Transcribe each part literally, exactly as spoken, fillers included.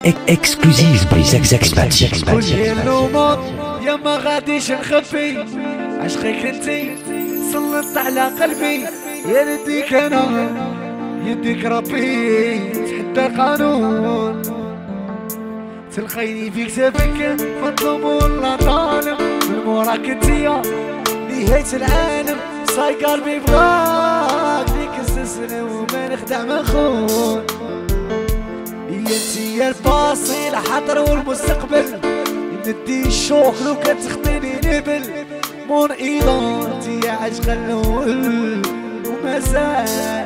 اكسكلوزيف باي زاك زاك سباتي. كل اللومات يا ما غاديش نخبي عشقك انتي سلطت على قلبي، يا يديك انا يديك ربي تحدى القانون، تلقيني في كتابك مطلوب ولا طالب، من موراك انتيا نهاية العالم، صاي قلبي بغاك ديك السلسلة وما نخدع مخون، هي انتيا الباصي الحاضر والمستقبل، ندي الشوق لو كتخطيني نبل، مون ايضا انتيا عشق الاول ومازال.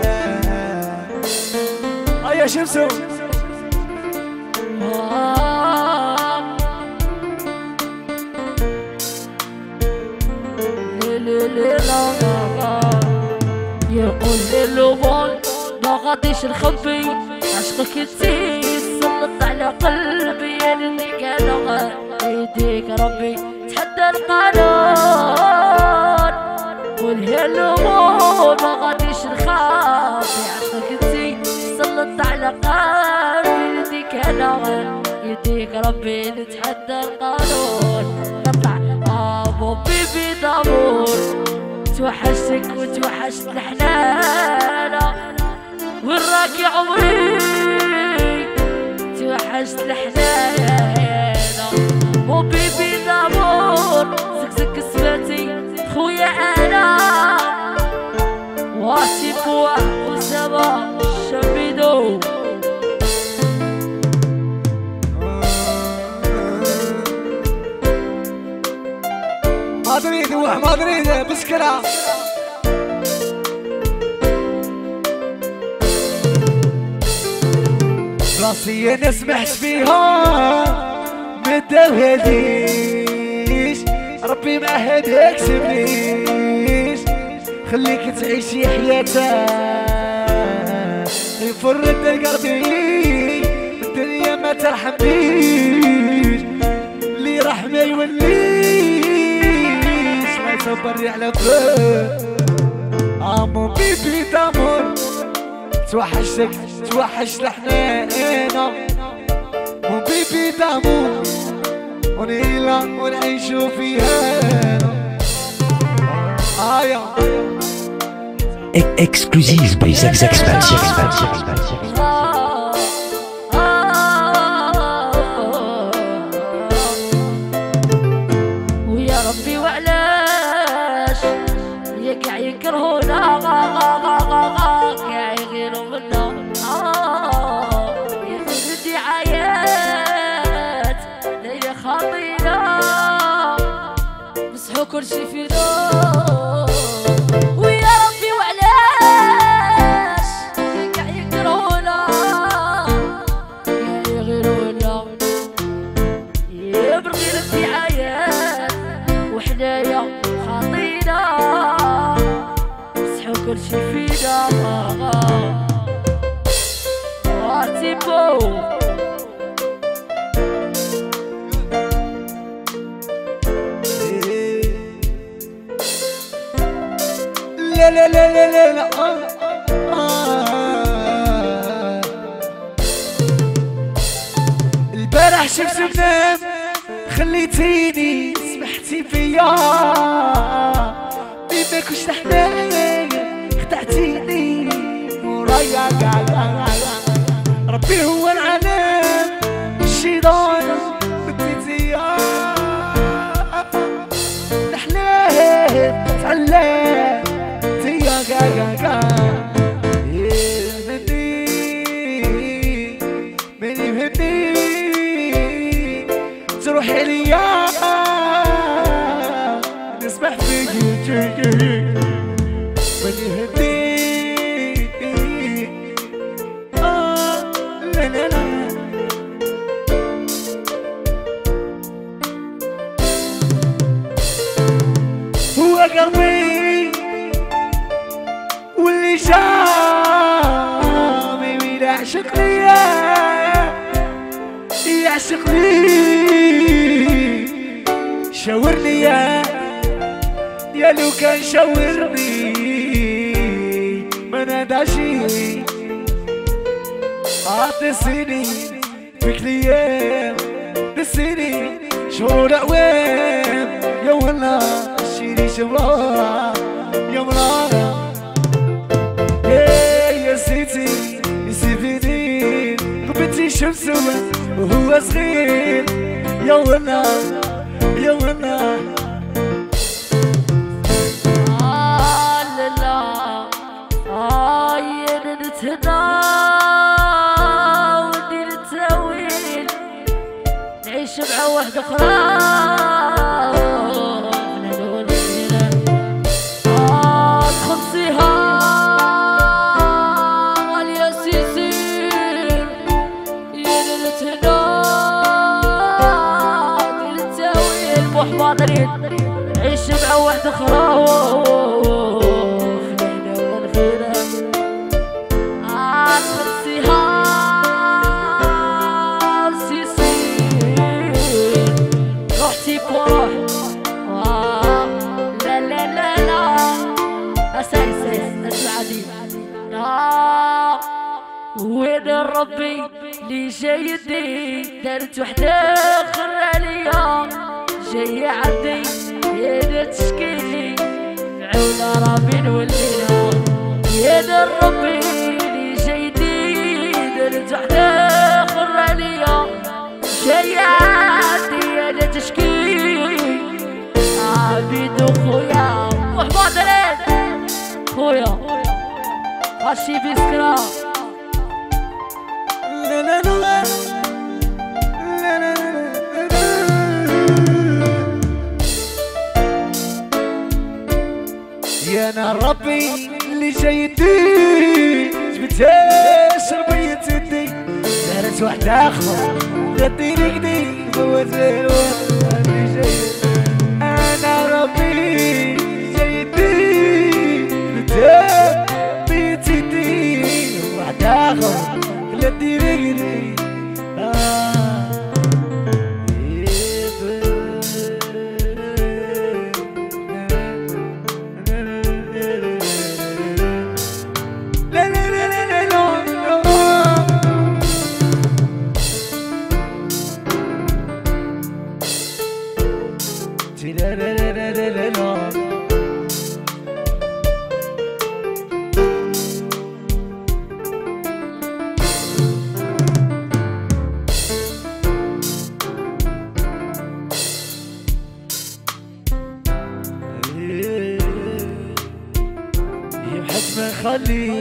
هيا شمسو يقول اللومون ما غاديش نخبي عشقك انتي سلط على قلبي، يا ليديك انا يديك ربي تحدى القانون، والهي اللومون ما غاديش نخبي عشقك انتي سلط على قلبي، يديك انا يديك ربي نتحدى القانون، نطلع ابو بيبي دامور، توحشتك وتوحشت الحنانة وين راك يا عمري، توحشت الحنانة مو بيبي دامور، زكزك سماتي خويا انا واسي بوا وسما شميدو. ما تريد وح ما تريد بسكرة راسي انا سمحت فيها متوهديش، ربي ما هداك سبليش، خليك تعيشي حياتك يفرد قلبي، الدنيا ما ترحم بيش، اللي راح ما يوليش ما يصبر على فيه. عمو بيبي دامور توحشتك توحشت الحنانة، مو بيبي دامور ونيلا ونعيشو فيها. آيا اكسكلوزيف باي زاك زاك سباتي. ويا ربي وعلاش يا كاع يكرهونا كاع يغيروا منا، ياخذوا دعايات ليا خاطينا مسحوا كلشي فينا، ويا ربي وعلاش يا كاع يكرهونا كاع يغيرونا، يا بالغير الدعايات وحنايا خاطينا مسحوا كلشي فينا. واتيبو لا لا لا لا لا لا آه. آه. البارح شفت بنام خليتيني سمحتي فيا، بما كنتش تحنان خدعتيني ورايا قاعدة، ربي هو العالم الشيطان بديتيا نحلاه تعلم تيا قاقا يهمني من يهمني تروحي ليا نسبح فيك من يهمني. آه لا لا لا هو قلبي واللي جامي ويعشق ليا يعشق لي، شاور ليا يا لو كان شاورني ما ناداشي عاطي سنين فيك ليام بالسنين شهور أعوام يا ولا شيري شمرا يا مرا يا سيتي يا سيدين ربيتي شمس وهو صغير يا ولا يا ولا آه لا لا آه يا نتهدى ودي نتاويل نعيش مع وحدة أخرى عيش مع واحدة أخرى خلينا ونفينا عالخصيها سيسين روحتي بروح لا لا لا لا أساس أسمع عديد وين ربي اللي جايدني دارت وحدة أخرى ليا جاي عندي يا تشكيلي عولا ربي نولينا يا ربي اللي جايدي درت وحدة أخرى ليا جاي عندي يا تشكيلي عبيد خويا وحباط عليك خويا غاشي بسكرا لا لا لا لا لا يا نار ربي اللي جايدي جبتها شربية يدي دارت وحدة أخرى غدي رقدي فوت الوقت اللي جايد أنا ربي جايدي جبتها بيت يدي وحدة أخرى غدي رقدي خلي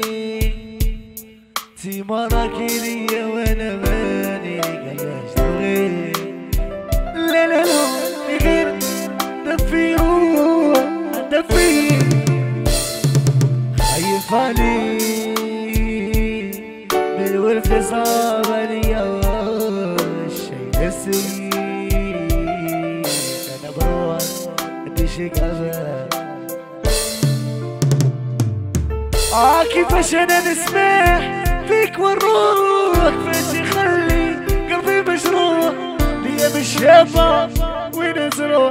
تي مراكي ليا وانا ماني قايش تغير لا لا لا غير دفي روح دفي خايف عليك بالورف صعب عليا الشي نسي انا بروح اديشك عذاب آه كيفاش أنا نسمح فيك ونروح كيفاش يخلي قلبي مجروح ليا مش شافة وين تروح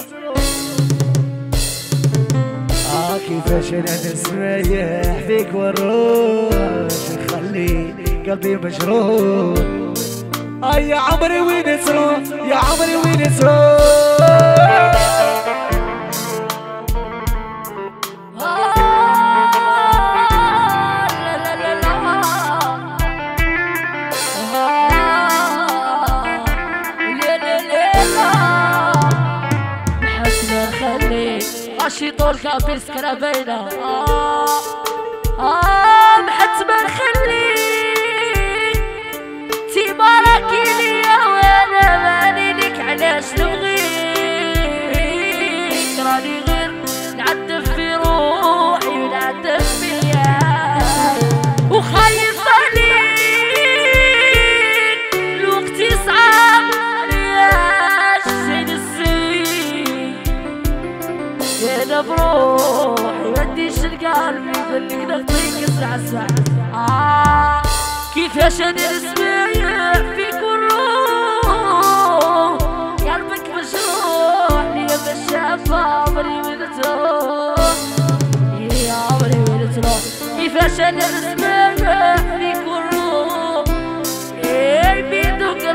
آه كيفاش أنا نسمح فيك ونروح يخلي قلبي مجروح آه يا عمري وين تروح يا عمري وين تروح ماشي طولك بالسكرة باينة آه آه محتمة نخلي تيماركي ليا وانا ماني ليك علاش نبغيك راني غير نعذب في روحي ونعذب فيا وخايف عليك الوقت يصعب علياش زين الزين انا بروحي مديش القلب يقولك نعطيك اسرع اسرع آه كيفاش انا نسمع فيك والروح قلبك مجروح ليا بالشافة عمري وين تروح يا عمري وين تروح كيفاش انا نسمع فيك والروح يا بيدك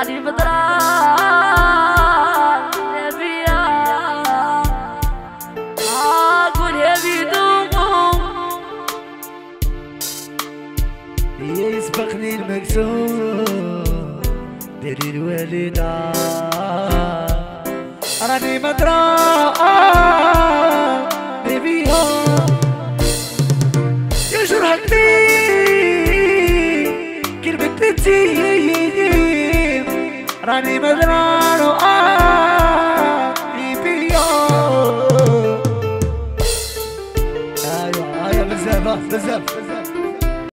راني بدران نبيا اقول يا بيدوم يسبقني المكسور ديري الوالدة راني مدران نبيا يا جرح كبير كلمة تتيم راني مدران وآني بيا ايوا ايوا بزاف بزاف بزاف